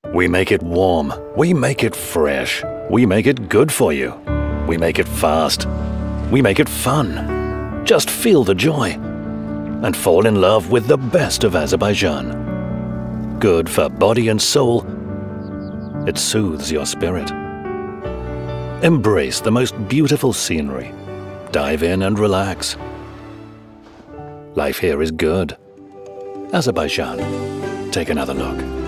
We make it warm, we make it fresh, we make it good for you. We make it fast, we make it fun. Just feel the joy and fall in love with the best of Azerbaijan. Good for body and soul, it soothes your spirit. Embrace the most beautiful scenery. Dive in and relax. Life here is good. Azerbaijan, take another look.